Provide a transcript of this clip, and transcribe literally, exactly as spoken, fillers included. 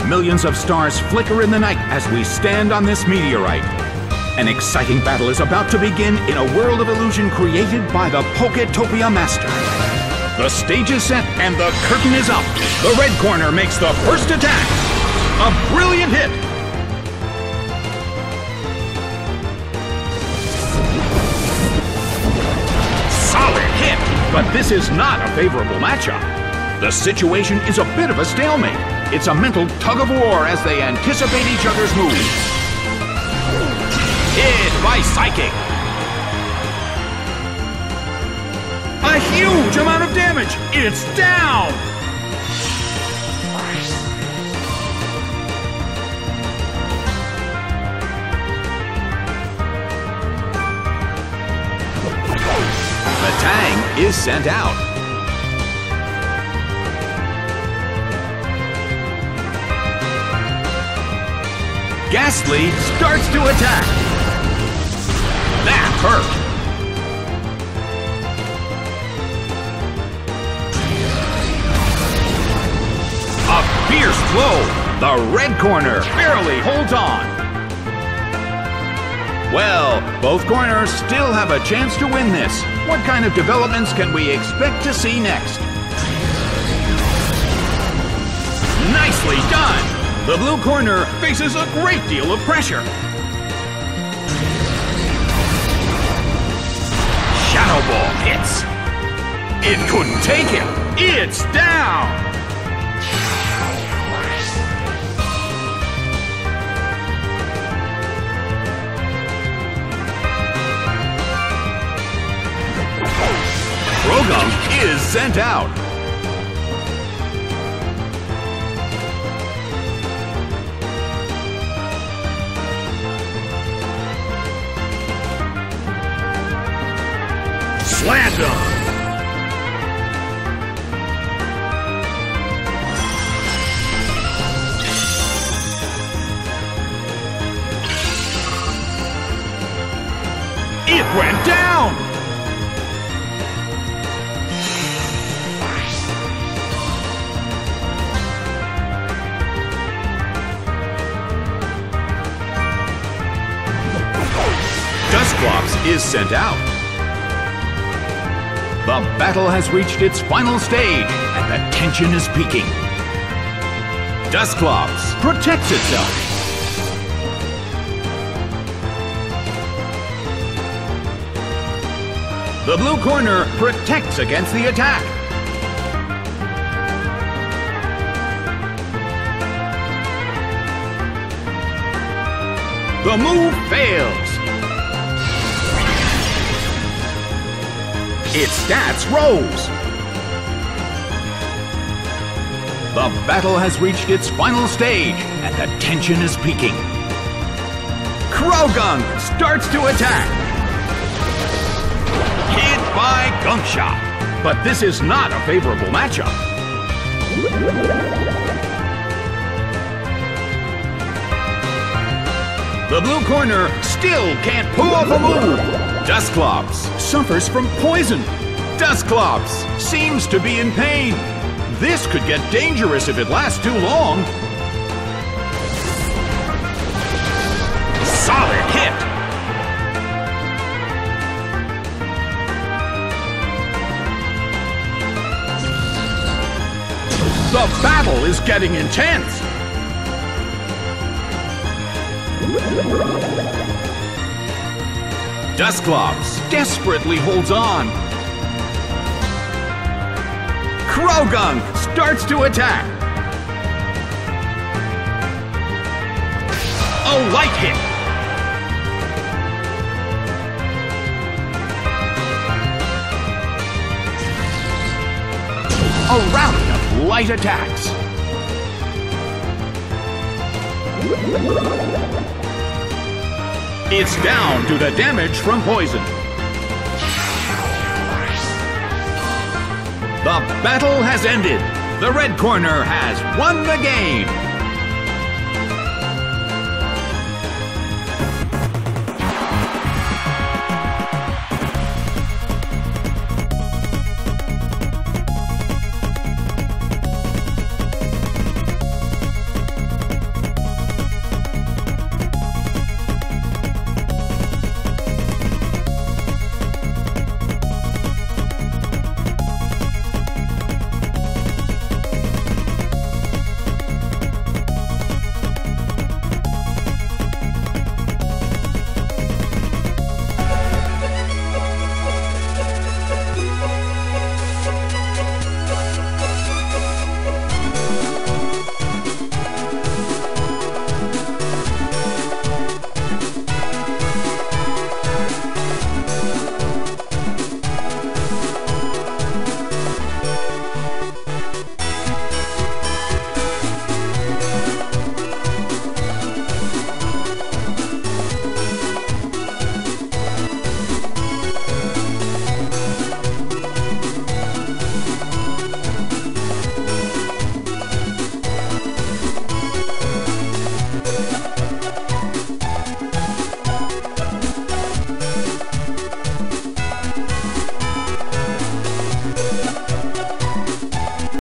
Millions of stars flicker in the night as we stand on this meteorite. An exciting battle is about to begin in a world of illusion created by the Poketopia Master. The stage is set and the curtain is up. The red corner makes the first attack. A brilliant hit. Solid hit, but this is not a favorable matchup. The situation is a bit of a stalemate. It's a mental tug of war as they anticipate each other's moves. Hit by Psychic. A huge amount of damage. It's down. Metang is sent out. Ghastly starts to attack. That hurt. A fierce blow. The red corner barely holds on. Well, both corners still have a chance to win this. What kind of developments can we expect to see next? Nicely done! The blue corner faces a great deal of pressure. Shadow Ball hits. It couldn't take him. It's down! Croagunk is sent out. Slam dunk. It went down. Dusclops is sent out. The battle has reached its final stage, and the tension is peaking. Dusclops protects itself. The blue corner protects against the attack. The move fails. Its stats rose. The battle has reached its final stage, and the tension is peaking. Croagunk starts to attack. Hit by Gunk Shot. But this is not a favorable matchup. The blue corner still can't pull off a move. Dusclops suffers from poison. Dusclops seems to be in pain. This could get dangerous if it lasts too long. Solid hit. The battle is getting intense. Dusclops desperately holds on. Croagunk starts to attack. A light hit. A rally of light attacks. It's down to the damage from poison. The battle has ended. The red corner has won the game.